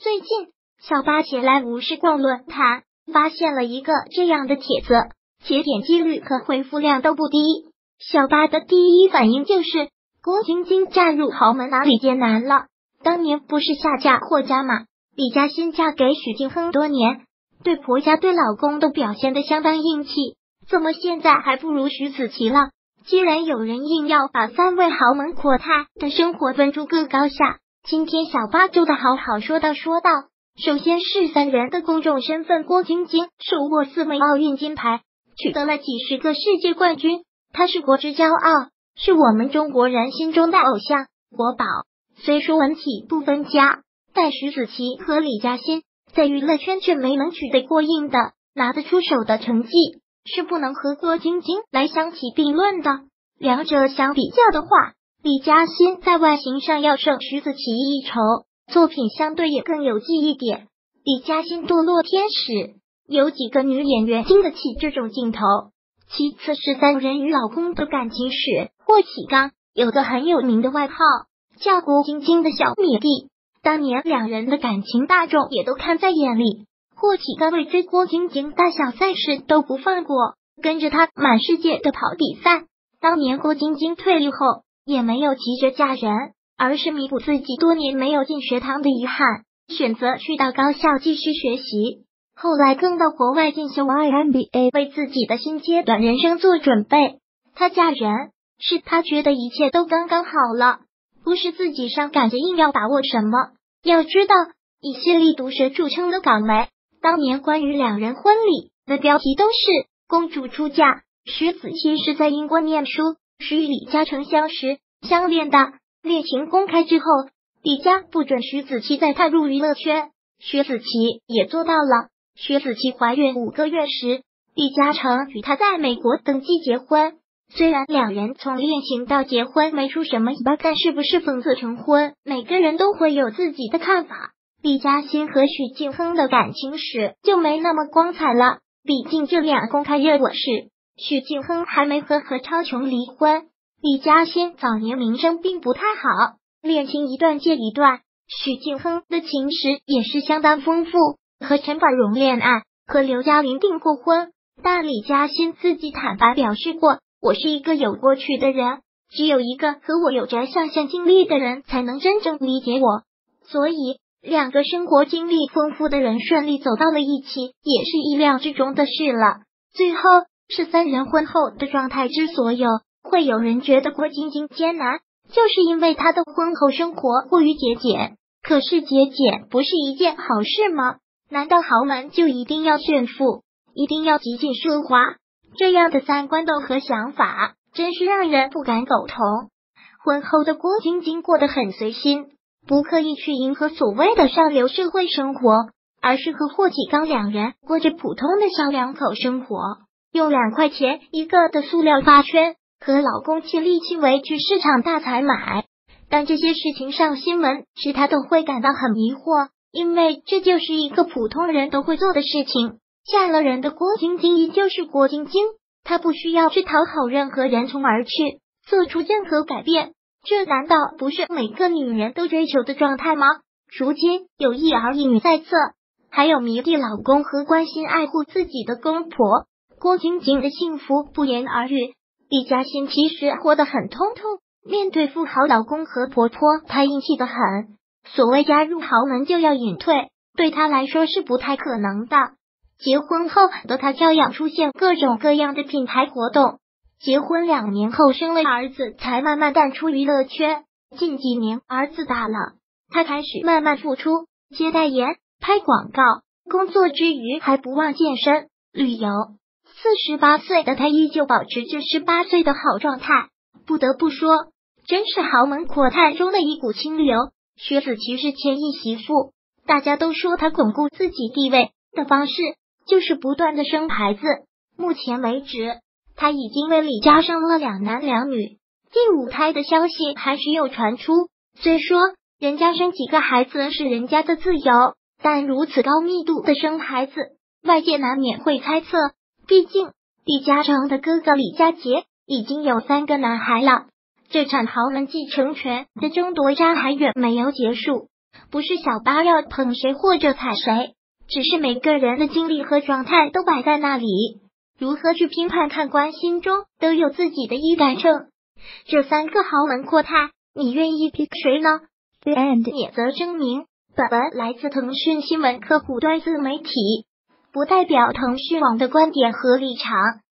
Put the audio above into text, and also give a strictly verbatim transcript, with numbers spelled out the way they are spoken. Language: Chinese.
最近，小八前来无事逛论坛，发现了一个这样的帖子，且点击率和回复量都不低。小八的第一反应就是，郭晶晶嫁入豪门哪里艰难了？当年不是下嫁霍家吗？李嘉欣嫁给许晋亨多年，对婆家对老公都表现得相当硬气，怎么现在还不如徐子淇了？既然有人硬要把三位豪门阔太的生活分出个高下，今天小八就得好好说道说道。首先是三人的公众身份，郭晶晶手握四枚奥运金牌，取得了几十个世界冠军，她是国之骄傲，是我们中国人心中的偶像国宝。虽说文体不分家，但徐子淇和李嘉欣在娱乐圈却没能取得过硬的拿得出手的成绩，是不能和郭晶晶来相提并论的。两者相比较的话，李嘉欣在外形上要胜徐子淇一筹，作品相对也更有记忆点。李嘉欣堕落天使，有几个女演员经得起这种镜头。其次是三人与老公的感情史，霍启刚有个很有名的外号叫郭晶晶的小米弟，当年两人的感情大众也都看在眼里。霍启刚为追郭晶晶，大小赛事都不放过，跟着他满世界的跑比赛。当年郭晶晶退役后，也没有急着嫁人，而是弥补自己多年没有进学堂的遗憾，选择去到高校继续学习。后来更到国外进修 Y M B A， 为自己的新阶段人生做准备。她嫁人，是她觉得一切都刚刚好了，不是自己上赶着硬要把握什么。要知道，以犀利毒舌著称的港媒，当年关于两人婚礼的标题都是公主出嫁。徐子淇是在英国念书，是与李嘉诚相识相恋的，恋情公开之后，李家不准徐子淇再踏入娱乐圈，徐子淇也做到了。徐子淇怀孕五个月时，李嘉诚与她在美国登记结婚。虽然两人从恋情到结婚没出什么意外，但是不是讽刺成婚，每个人都会有自己的看法。李嘉欣和许晋亨的感情史就没那么光彩了，毕竟这俩公开热吻时，许晋亨还没和何超琼离婚。李嘉欣早年名声并不太好，恋情一段接一段，许晋亨的情史也是相当丰富，和陈宝荣恋爱，和刘嘉玲订过婚，但李嘉欣自己坦白表示过，我是一个有过去的人，只有一个和我有着相像经历的人才能真正理解我，所以两个生活经历丰富的人顺利走到了一起，也是意料之中的事了。最后是三人婚后的状态之所有，会有人觉得郭晶晶艰难，就是因为她的婚后生活过于节俭。可是节俭不是一件好事吗？难道豪门就一定要炫富，一定要极尽奢华？这样的三观都和想法，真是让人不敢苟同。婚后的郭晶晶过得很随心，不刻意去迎合所谓的上流社会生活，而是和霍启刚两人过着普通的小两口生活，用两块钱一个的塑料发圈，和老公亲力亲为去市场大采买。但这些事情上新闻时，她都会感到很疑惑，因为这就是一个普通人都会做的事情。嫁了人的郭晶晶依旧是郭晶晶，她不需要去讨好任何人，从而去做出任何改变。这难道不是每个女人都追求的状态吗？如今有一儿一女在侧，还有迷弟老公和关心爱护自己的公婆，郭晶晶的幸福不言而喻。李嘉欣其实活得很通透，面对富豪老公和婆婆，她硬气得很。所谓加入豪门就要隐退，对她来说是不太可能的。结婚后的她照样出现各种各样的品牌活动，结婚两年后生了儿子，才慢慢淡出娱乐圈。近几年儿子大了，她开始慢慢复出，接代言、拍广告，工作之余还不忘健身、旅游。四十八岁的她依旧保持着十八岁的好状态，不得不说，真是豪门阔太中的一股清流。薛子淇是千亿媳妇，大家都说她巩固自己地位的方式就是不断的生孩子。目前为止，她已经为李家生了两男两女，第五胎的消息还是有传出。虽说人家生几个孩子是人家的自由，但如此高密度的生孩子，外界难免会猜测。毕竟李嘉诚的哥哥李家杰已经有三个男孩了，这场豪门继承权的争夺战还远没有结束。 不是小八要捧谁或者踩谁，只是每个人的经历和状态都摆在那里，如何去评判看官心中都有自己的一杆秤。这三个豪门阔太，你愿意 pick 谁呢？ The end 免责声明，本文来自腾讯新闻客户端自媒体，不代表腾讯网的观点和立场。